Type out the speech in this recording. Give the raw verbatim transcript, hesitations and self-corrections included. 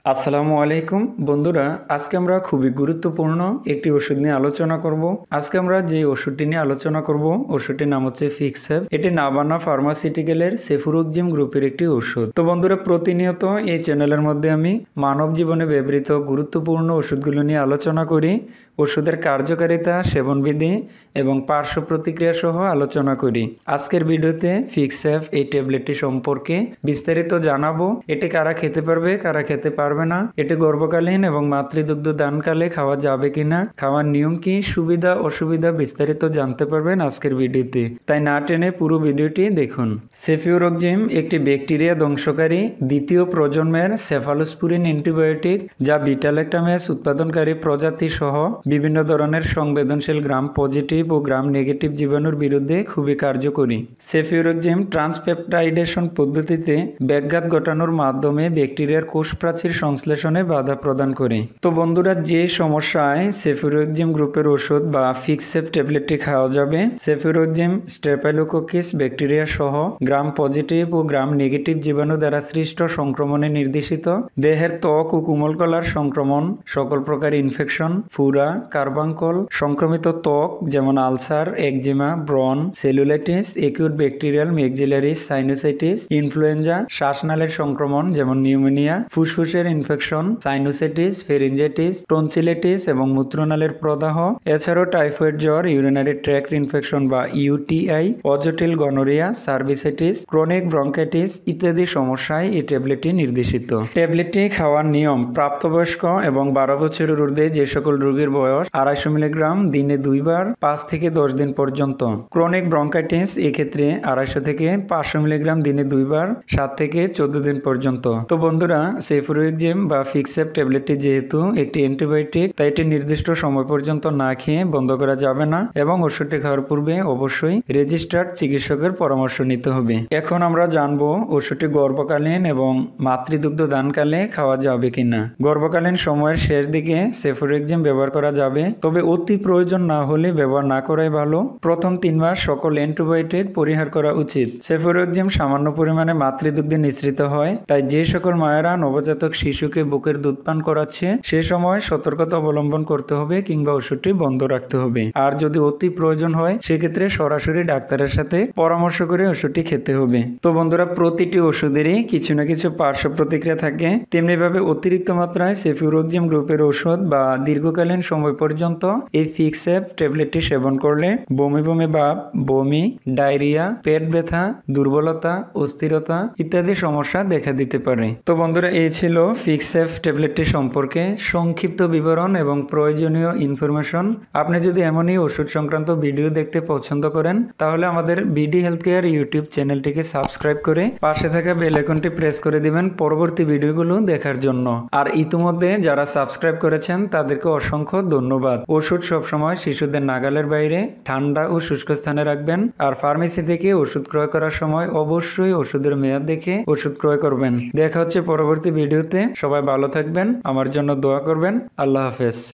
আসসালামু আলাইকুম বন্ধুরা, আজকে আমরা খুবই গুরুত্বপূর্ণ একটি ওষুধ নিয়ে আলোচনা করব। আজকে আমরা যে ওষুধটি নিয়ে আলোচনা করব ওষুধটির নাম হচ্ছে ফিক্সেফ। এটি নাভানা ফার্মাসিউটিক্যালের সেফুরোক্সিম গ্রুপের একটি ওষুধ। তো বন্ধুরা, প্রতিনিয়ত এই চ্যানেলের মধ্যে আমি মানব জীবনে ব্যবহৃত গুরুত্বপূর্ণ ওষুধগুলো নিয়ে আলোচনা করি, ওষুধের কার্যকারিতা, সেবনবিধি এবং পার্শ্ব প্রতিক্রিয়া সহ আলোচনা করি। আজকের ভিডিওতে ফিক্সেফ এই ট্যাবলেটটি সম্পর্কে বিস্তারিত জানাবো। এটি কারা খেতে পারবে, কারা খেতে পারবে না, এটি গর্ভকালীন এবং মাতৃদুগ্ধ দানকালে খাওয়া যাবে কিনা, খাওয়ার নিয়ম কি, সুবিধা অসুবিধা বিস্তারিত জানতে পারবেন আজকের ভিডিওতে। তাই না টেনে পুরো ভিডিওটি দেখুন। সেফিউরক্সিম একটি ব্যাকটেরিয়া ধ্বংসকারী দ্বিতীয় প্রজন্মের সেফালোস্পুরিন অ্যান্টিবায়োটিক, যা বিটা-ল্যাক্টামেজ উৎপাদনকারী প্রজাতি সহ বিভিন্ন ধরনের সংবেদনশীল গ্রাম পজিটিভ ও গ্রাম নেগেটিভ জীবাণুর বিরুদ্ধে খুবই কার্যকরী। সেফিউরক্সিম ট্রান্সপেপটাইডেশন পদ্ধতিতে ব্যাঘাত ঘটানোর মাধ্যমে ব্যাকটেরিয়ার কোষ প্রাচীর সংশ্লেষণে বাধা প্রদান করে। তো বন্ধুরা, যে সমস্যায় সেফিউরক্সিম গ্রুপের ওষুধ বা ফিক্সেফ ট্যাবলেটটি খাওয়া যাবে, সেফিউরক্সিম স্ট্রেপ্টোকোকাস ব্যাকটেরিয়া সহ গ্রাম পজিটিভ ও গ্রাম নেগেটিভ জীবাণু দ্বারা সৃষ্ট সংক্রমণে নির্দেশিত দেহের ত্বক ও কোমলকলার সংক্রমণ, সকল প্রকার ইনফেকশন, ফুরা, কার্বাঙ্কল, সংক্রমিত ত্বক যেমন আলসার, একজিমা, ব্রন, cellulitis, acute bacterial maxillary sinusitis, influenza, শ্বাসনালীর সংক্রমণ যেমন নিউমোনিয়া, ফুসফুসের ইনফেকশন, সাইনুসাইটিস, ফেরিঞ্জাইটিস, টনসিলাইটিস এবং মূত্রনালীর প্রদাহ, এছাড়াও টাইফয়েড জ্বর, ইউরিনারি ট্র্যাক্ট ইনফেকশন বা ইউটিআই, অজটিল গনোরিয়া, সার্ভিসাইটিস, ক্রনিক ব্রঙ্কাইটিস ইত্যাদি সমস্যায় এই ট্যাবলেটটি নির্দেশিত। ট্যাবলেটটি খাওয়ার নিয়ম: প্রাপ্তবয়স্ক এবং বারো বছরের ঊর্ধ্বে যে সকল রোগীর বয়স আড়াইশো মিলিগ্রাম দিনে দুইবার পাঁচ থেকে দশ দিন পর্যন্ত। ক্রনিক ব্রঙ্কাইটিস এক্ষেত্রে আড়াইশো থেকে পাঁচশো মিলিগ্রাম দিনে দুইবার সাত থেকে চোদ্দ দিন পর্যন্ত। তো বন্ধুরা, সেফুরোক্সিম বা ফিক্সেফ ট্যাবলেটটি যেহেতু একটি অ্যান্টিবায়োটিক, তাই এটি নির্দিষ্ট সময় পর্যন্ত না খেয়ে বন্ধ করা যাবে না এবং ওষুধটি খাওয়ার পূর্বে অবশ্যই রেজিস্টার্ড চিকিৎসকের পরামর্শ নিতে হবে। এখন আমরা জানবো ওষুধটি গর্ভকালীন এবং মাতৃদুগ্ধ দানকালে খাওয়া যাবে কিনা। গর্ভকালীন সময়ের শেষ দিকে সেফুরোক্সিম ব্যবহার করা যাবে, তবে অতি প্রয়োজন না হলে ব্যবহার না করাই ভালো। প্রথম তিন মাস সকল অ্যান্টিবায়োটিক পরিহার করা উচিত। সেফুরোক্সিম সামান্য পরিমাণে মাতৃদুগ্ধে নিঃসৃত হয়, তাই যে সকল মায়েরা নবজাতক শিশুকে বুকের দুধ পান করাচ্ছে সে সময় সতর্কতা অবলম্বন করতে হবে কিংবা ওষুধটি বন্ধ রাখতে হবে। আর যদি অতি প্রয়োজন হয় সেক্ষেত্রে সরাসরি ডাক্তারের সাথে পরামর্শ করে ওষুধটি খেতে হবে। তো বন্ধুরা, প্রতিটি ওষুধেরই কিছু না কিছু পার্শ্ব প্রতিক্রিয়া থাকে, তেমনিভাবে অতিরিক্ত মাত্রায় সেফিউরক্সিম গ্রুপের ওষুধ বা দীর্ঘকালীন সময় পর্যন্ত এই ফিক্সেফ ট্যাবলেটটি সেবন করলে বমি বমি ভাব, বমি, ডায়রিয়া, পেট ব্যথা, দুর্বলতা, অস্থিরতা ইত্যাদি সমস্যা দেখা দিতে পারে। তো বন্ধুরা, এই ছিল ফিক্সেফ ট্যাবলেটটি সম্পর্কে সংক্ষিপ্ত বিবরণ এবং প্রয়োজনীয় ইনফরমেশন। আপনি যদি এমনই ওষুধ সংক্রান্ত ভিডিও দেখতে পছন্দ করেন তাহলে আমাদের বিডি হেলথ কেয়ার ইউটিউব চ্যানেলটিকে সাবস্ক্রাইব করে পাশে থাকা বেল আইকনটি প্রেস করে দিবেন পরবর্তী ভিডিওগুলো দেখার জন্য। আর ইতিমধ্যে যারা সাবস্ক্রাইব করেছেন তাদেরকে অসংখ্য ধন্যবাদ। ওষুধ সবসময় শিশুদের নাগালের বাইরে ঠান্ডা ও শুষ্ক স্থানে রাখবেন। আর ফার্মেসি থেকে ওষুধ ক্রয় করার সময় অবশ্যই ওষুধের মেয়াদ দেখে ওষুধ ক্রয় করবেন। দেখা হচ্ছে পরবর্তী ভিডিওতে। সবাই ভালো থাকবেন, আমার জন্য দোয়া করবেন। আল্লাহ হাফেজ।